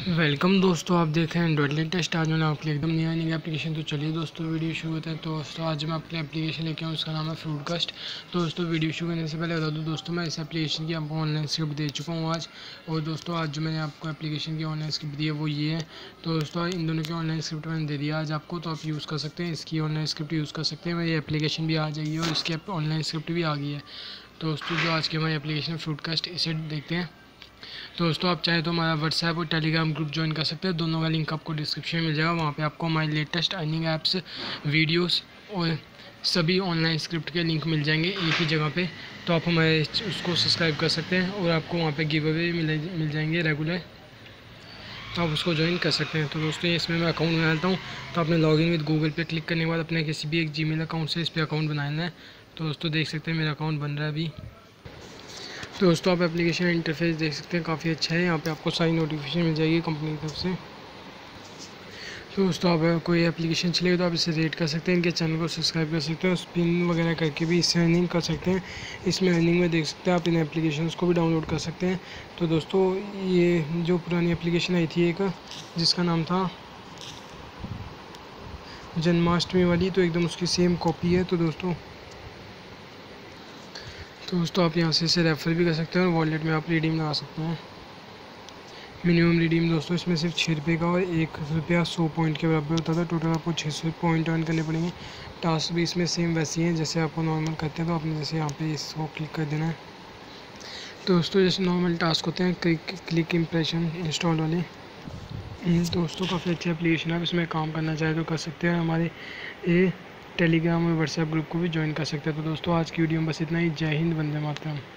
Welcome दोस्तों, आप देख रहे हैं एंड्रॉइड लेटेस्ट। आज मैंने आपके लिए एकदम नया नई एप्लीकेशन। तो चलिए दोस्तों वीडियो शुरू होता है। तो दोस्तों आज मैं आपके लिए एप्लीकेशन लेके आऊँ, उसका नाम है फ्रूटकास्ट। तो दोस्तों वीडियो शुरू करने से पहले बता दूँ दोस्तों, मैं इस एप्लीकेशन की आपको ऑनलाइन स्क्रिप्ट दे चुका हूँ आज। और दोस्तों आज जो मैंने आपको एप्लीकेशन की ऑनलाइन स्क्रिप्ट दी है वो ये है। तो दोस्तों इन दोनों की ऑनलाइन स्क्रिप्ट मैंने दे दिया आज आपको, तो आप यूज़ कर सकते हैं, इसकी ऑनलाइन स्क्रिप्ट यूज़ कर सकते हैं। मेरी एप्लीकेशन भी आ जाइए और इसकी ऑनलाइन स्क्रिप्ट भी आ गई है। तो दोस्तों जो आज की हमारी एप्लीकेशन फ्रूटकास्ट, इसे देखते हैं। तो दोस्तों आप चाहे तो हमारा व्हाट्सएप और टेलीग्राम ग्रुप ज्वाइन कर सकते हैं, दोनों का लिंक आपको डिस्क्रिप्शन में मिल जाएगा। वहाँ पे आपको हमारी लेटेस्ट अर्निंग ऐप्स, वीडियोस और सभी ऑनलाइन स्क्रिप्ट के लिंक मिल जाएंगे एक ही जगह पे। तो आप हमारे उसको सब्सक्राइब कर सकते हैं और आपको वहाँ पे गिव अवे मिल जाएंगे रेगुलर, तो आप उसको ज्वाइन कर सकते हैं। तो दोस्तों इसमें मैं अकाउंट बना लेता हूँ। तो आपने लॉगिन विद गूगल पे क्लिक करने के बाद अपने किसी भी एक जीमेल अकाउंट से इस पर अकाउंट बनाना है। तो दोस्तों देख सकते हैं मेरा अकाउंट बन रहा है अभी। तो दोस्तों आप एप्लीकेशन इंटरफेस देख सकते हैं, काफ़ी अच्छा है। यहाँ पे आपको सारी नोटिफिकेशन मिल जाएगी कंपनी की तरफ से। तो दोस्तों आप कोई एप्लीकेशन चलेगी तो आप इसे रेट कर सकते हैं, इनके चैनल को सब्सक्राइब कर सकते हैं, स्पिन वगैरह करके भी इससे अर्निंग कर सकते हैं। इसमें अर्निंग में देख सकते हैं आप इन एप्लीकेशंस को भी डाउनलोड कर सकते हैं। तो दोस्तों ये जो पुरानी एप्लीकेशन आई थी एक, जिसका नाम था जन्माष्टमी वाली, तो एकदम उसकी सेम कॉपी है। तो दोस्तों आप यहाँ से इसे रेफ़र भी कर सकते हैं और वॉलेट में आप रिडीम लगा सकते हैं। मिनिमम रिडीम दोस्तों इसमें सिर्फ 6 रुपये का और 1 रुपया 100 पॉइंट के बराबर होता था। टोटल आपको 600 पॉइंट अर्न करने पड़ेंगे। टास्क भी इसमें सेम वैसी हैं जैसे आपको नॉर्मल करते हैं। तो आपने जैसे यहाँ पे इसको क्लिक कर देना है। तो दोस्तों जैसे नॉर्मल टास्क होते हैं क्लिक इम्प्रेशन इंस्टॉल वाले, दोस्तों काफ़ी अच्छी एप्लीकेशन है। आप इसमें काम करना चाहे तो कर सकते हैं। हमारे टेलीग्राम और व्हाट्सएप ग्रुप को भी ज्वाइन कर सकते हैं। तो दोस्तों आज की वीडियो में बस इतना ही। जय हिंद, वंदे मातरम।